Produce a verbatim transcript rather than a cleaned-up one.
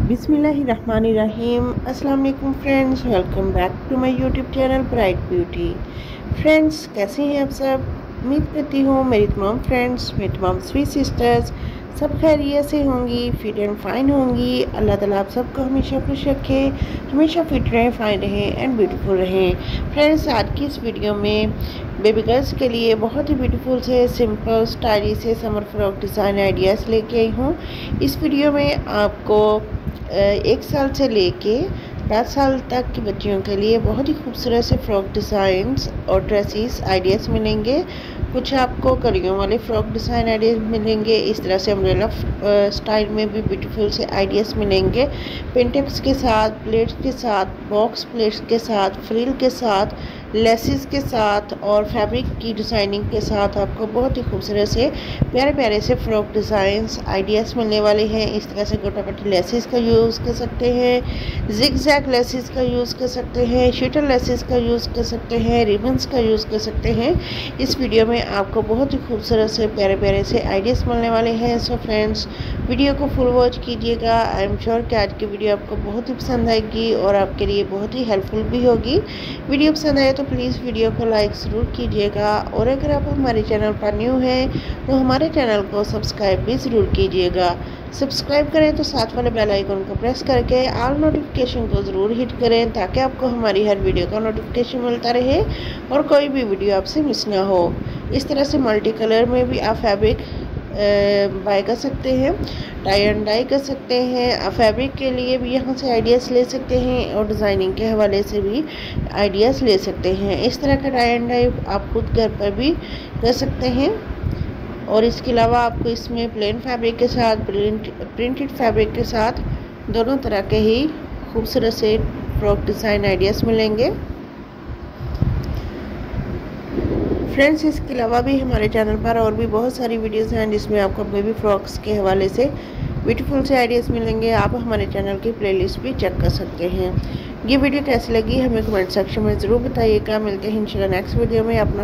बिस्मिल्लाहिर्रहमानिर्रहीम। अस्सलाम वालेकुम friends, welcome back to my YouTube channel bright beauty. Friends, कैसे हैं आप सब? उम्मीद करती हूँ मेरी तमाम फ्रेंड्स, मेरी तमाम स्वीट सिस्टर्स सब खैरियत से होंगी, फिट एंड फाइन होंगी। अल्लाह ताला आप सबको हमेशा खुश रखे, हमेशा फिट रहें, फाइन रहें एंड ब्यूटीफुल रहें। फ्रेंड्स, आज की इस वीडियो में बेबी गर्ल्स के लिए बहुत ही ब्यूटीफुल से सिंपल स्टाइलिश से समर फ्रॉक डिज़ाइन आइडियाज़ लेके आई हूँ। इस वीडियो में आपको एक साल से लेके दस साल तक की बच्चियों के लिए बहुत ही खूबसूरत से फ्रॉक डिज़ाइंस और ड्रेसेस आइडियाज़ मिलेंगे। कुछ आपको कलियों वाले फ्रॉक डिज़ाइन आइडियाज़ मिलेंगे, इस तरह से अम्ब्रेला स्टाइल में भी ब्यूटीफुल से आइडियाज़ मिलेंगे। पेंटेक्स के साथ, प्लेट्स के साथ, बॉक्स प्लेट्स के साथ, फ्रिल के साथ, लेसेस के साथ और फैब्रिक की डिज़ाइनिंग के साथ आपको बहुत ही खूबसूरत से प्यारे प्यारे से फ्रॉक डिज़ाइंस आइडियाज़ मिलने वाले हैं। इस तरह से गोटापट्टी लेसेस का यूज़ कर सकते हैं, जिग जैग लेसेस का यूज़ कर सकते हैं, शटल लेसेस का यूज़ कर सकते हैं, रिबन्स का यूज़ कर सकते हैं। इस वीडियो में आपको बहुत ही खूबसूरत से प्यारे प्यारे से आइडियाज़ मिलने वाले हैं। सो फ्रेंड्स, वीडियो को फुल वॉच कीजिएगा। आई एम श्योर कि आज की वीडियो आपको बहुत ही पसंद आएगी और आपके लिए बहुत ही हेल्पफुल भी होगी। वीडियो पसंद आए तो प्लीज़ वीडियो को लाइक ज़रूर कीजिएगा और अगर आप हमारे चैनल पर न्यू हैं तो हमारे चैनल को सब्सक्राइब भी ज़रूर कीजिएगा। सब्सक्राइब करें तो साथ वाले बेल आइकन को प्रेस करके ऑल नोटिफिकेशन को ज़रूर हिट करें ताकि आपको हमारी हर वीडियो का नोटिफिकेशन मिलता रहे और कोई भी वीडियो आपसे मिस ना हो। इस तरह से मल्टी कलर में भी आप फैब्रिक बाय कर सकते हैं, टाई एंड डाई कर सकते हैं। आप फैब्रिक के लिए भी यहाँ से आइडियाज़ ले सकते हैं और डिज़ाइनिंग के हवाले से भी आइडियाज़ ले सकते हैं। इस तरह का टाई एंड डाई आप खुद घर पर भी कर सकते हैं और इसके अलावा आपको इसमें प्लेन फैब्रिक के साथ, प्रिंट प्रिंटेड फैब्रिक के साथ दोनों तरह के ही खूबसूरत से फ्रॉक डिज़ाइन आइडियाज़ मिलेंगे। फ्रेंड्स, इसके अलावा भी हमारे चैनल पर और भी बहुत सारी वीडियोस हैं जिसमें आपको बेबी फ्रॉक्स के हवाले से ब्यूटीफुल से आइडियाज़ मिलेंगे। आप हमारे चैनल की प्लेलिस्ट भी चेक कर सकते हैं। ये वीडियो कैसी लगी हमें कमेंट सेक्शन में ज़रूर बताइएगा। मिलते हैं इंशाल्लाह नेक्स्ट वीडियो में। अपना